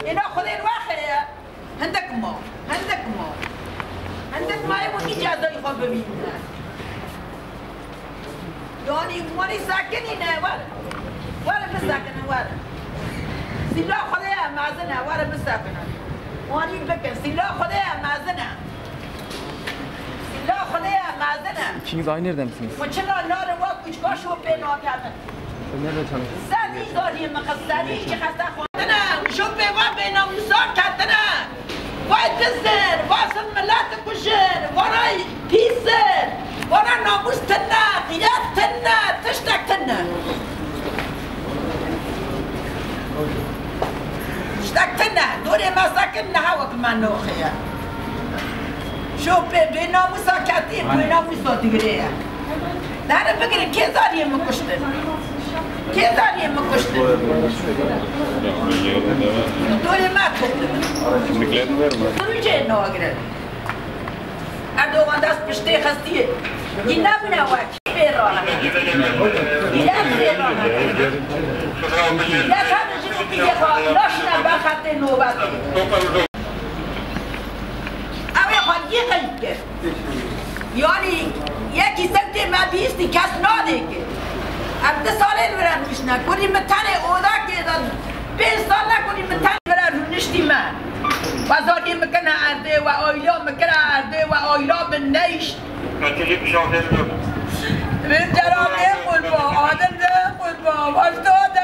اینا خود این وقته هندک ما یه جزایی خواب ببینه یعنی مانی ساکنی نه واره بساکنه واره سیلا خدای مازنه واره بساکنه مانی بکن سیلا خدای مازنه İkiniz aynı yerde misiniz? Maçına nara var kuçka şu beni akadın. Nerede tanıştınız? Zadi zadi makasari ki hasta khwatna şu be va bena musar katna. Vay dizler, vasın millet kuşun, varay pisir, vara namus tınna, qiyat tınna, tıştak tınna. Tıştak tınna, duri masakin nahawak manokhia. شوف بينا مساكاتين بينا مساتيريا أنا فكر كيزاني مكشتن دوري ما كشتن دوري ناقرن أردوغان دست بشتي خستيه ينامنا واك بيرانا يلا بيرانا لا كان جنو بيجا لاشنا بخاطر نوباتي یعنی یکی سمت ما بیستی کس نادیگه ابد ساله برن میشنه کنی متن اودا که داد 5 سال نکنی متن برن رو نشتی من وزاری مکنه عرده و آیلا مکنه عرده و آیلا به نیش من جرام نخود با عادل نخود با واشتاد